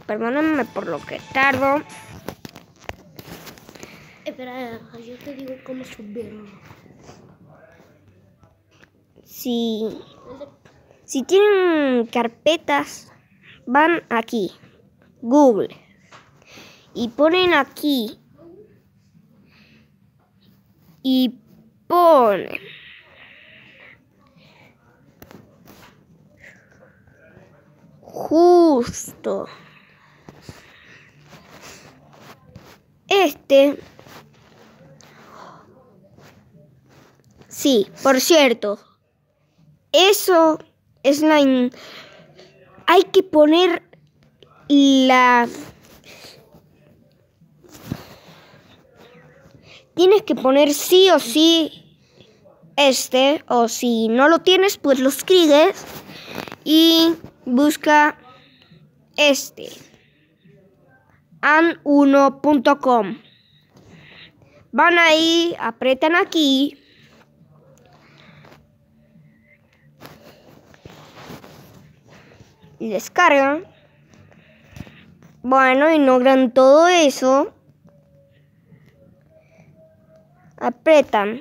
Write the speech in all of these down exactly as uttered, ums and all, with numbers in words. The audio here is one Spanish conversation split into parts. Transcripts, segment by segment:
Perdónenme por lo que tardo. Espera, yo te digo cómo subirlo. Si, si tienen carpetas, van aquí, Google, y ponen aquí, y ponen justo este. Sí, por cierto, eso es la... In... Hay que poner la... Tienes que poner sí o sí este, o si no lo tienes, pues lo escribes y busca este, an uno punto com. Van ahí, apretan aquí. Y descargan. Bueno, inauguran todo eso. Apretan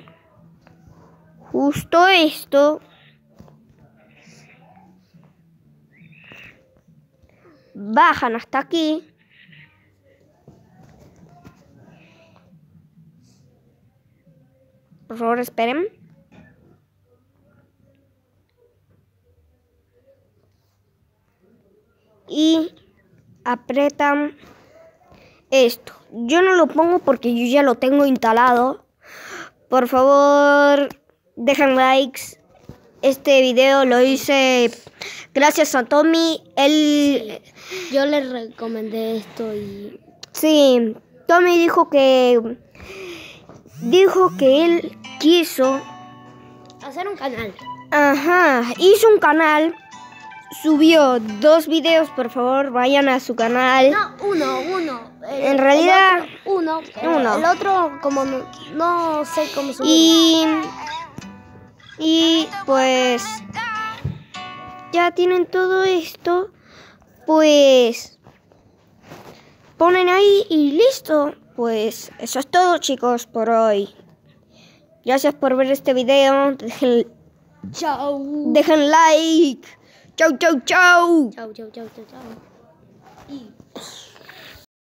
justo esto. Bajan hasta aquí. Por favor, esperen. Y apretan esto. Yo no lo pongo porque yo ya lo tengo instalado. Por favor, dejen likes. Este video lo hice gracias a Tommy. Él... Sí, yo le recomendé esto y... Sí, Tommy dijo que... Dijo que él quiso... hacer un canal. Ajá, hizo un canal. Subió dos videos, por favor, vayan a su canal. No, uno, uno. El, en realidad, el otro, uno. uno. El otro, como no, no sé cómo subirlo. Y, y pues, ya tienen todo esto, pues, ponen ahí y listo. Pues, eso es todo, chicos, por hoy. Gracias por ver este video. Dejen, Chao. dejen like. Chau, chau, chau. Chau, chau, chau, chau, chau. Y...